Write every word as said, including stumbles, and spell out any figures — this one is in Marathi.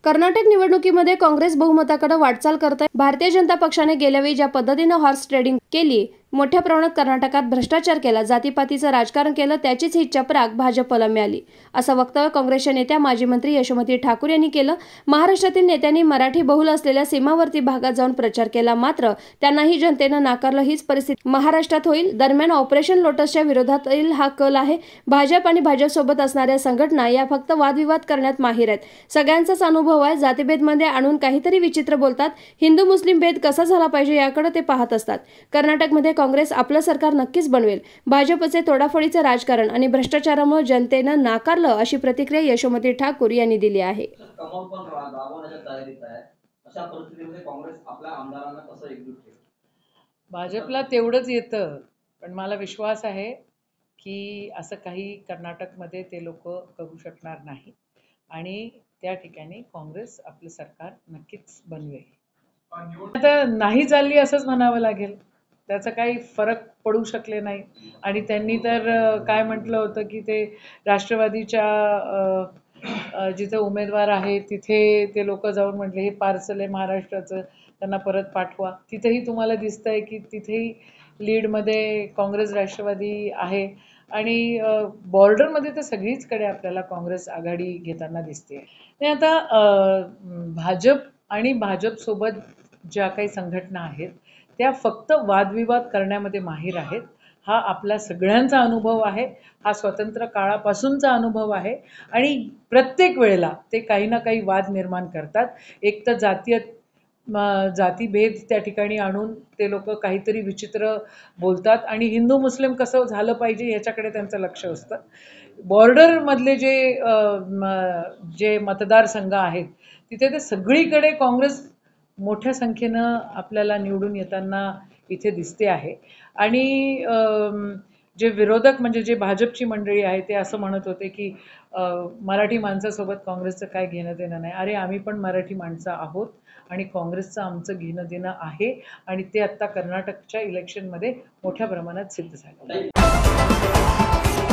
कर्नाटक निवडणुकीमध्ये काँग्रेस बहुमताकडे वाटचाल करत आहे। भारतीय जनता पक्षाने गेल्या वेळी ज्या पद्धतीने हॉर्स ट्रेडिंग केली, मोठ्या प्रमाणात कर्नाटकात भ्रष्टाचार केला, जातीपातीचं राजकारण केलं, त्याचीच ही चपराक भाजपला मिळाली, असं वक्तव्य काँग्रेसच्या नेत्या माजी मंत्री यशोमती ठाकूर यांनी केलं। महाराष्ट्रातील नेत्यांनी मराठी बहुल असलेल्या सीमावर्ती भागात जाऊन प्रचार केला, मात्र त्यांनाही जनतेनं नाकारलं। हीच परिस्थिती महाराष्ट्रात होईल। दरम्यान ऑपरेशन लोटसच्या विरोधातील हा कल आहे। भाजप आणि भाजपसोबत असणाऱ्या संघटना या फक्त वादविवाद करण्यात माहीर आहेत। सगळ्यांचाच अनुभव आहे, जातीभेदमध्ये आणून काहीतरी विचित्र बोलतात। हिंदू मुस्लिम भेद कसा झाला पाहिजे याकडे ते पाहत असतात। कर्नाटकमध्ये काँग्रेस आपलं सरकार नक्कीच बनवेल। भाजपचे तोडाफोडीचे राजकारण आणि भ्रष्टाचारामुळे जनतेनं नाकारलं, अशी प्रतिक्रिया यशोमती ठाकूर यांनी दिली आहे। भाजपला तेवढंच येतं, पण मला विश्वास आहे की असं काही कर्नाटकमध्ये ते लोक करू शकणार नाही आणि त्या ठिकाणी काँग्रेस आपलं सरकार नक्कीच बनवेल। आता नाही चालली असंच म्हणावं लागेल, त्याचा काही फरक पडू शकले नाही। आणि त्यांनी तर काय म्हटलं होतं की ते राष्ट्रवादीच्या जिथे उमेदवार आहे तिथे ते लोक जाऊन म्हटले हे पार्सल आहे महाराष्ट्राचं, त्यांना परत पाठवा। तिथेही तुम्हाला दिसतंय की तिथेही लीडमध्ये काँग्रेस राष्ट्रवादी आहे आणि बॉर्डरमध्ये तर सगळीचकडे आपल्याला काँग्रेस आघाडी घेताना दिसते। आणि आता भाजप आणि भाजपसोबत ज्या काही संघटना आहेत त्या फक्त वादविवाद करण्यामध्ये माहीर आहेत। हा आपला सगळ्यांचा अनुभव आहे, हा स्वतंत्र काळापासूनचा अनुभव आहे आणि प्रत्येक वेळेला ते काही ना काही वाद निर्माण करतात। एक तर जातीय जातीभेद त्या ठिकाणी आणून ते लोक काहीतरी विचित्र बोलतात आणि हिंदू मुस्लिम कसं झालं पाहिजे याच्याकडे त्यांचं लक्ष असतं। बॉर्डरमधले जे जे मतदारसंघ आहेत तिथे ते सगळीकडे काँग्रेस मोठ्या संख्येनं आपल्याला निवडून येताना इथे दिसते आहे। आणि जे विरोधक म्हणजे जे भाजपची मंडळी आहे ते असं म्हणत होते की मराठी माणसासोबत काँग्रेसचं काय घेणं देणं नाही। अरे आम्ही पण मराठी माणसं आहोत आणि काँग्रेसचं आमचं घेणं देणं आहे आणि ते आत्ता कर्नाटकच्या इलेक्शनमध्ये मोठ्या प्रमाणात सिद्ध झालं।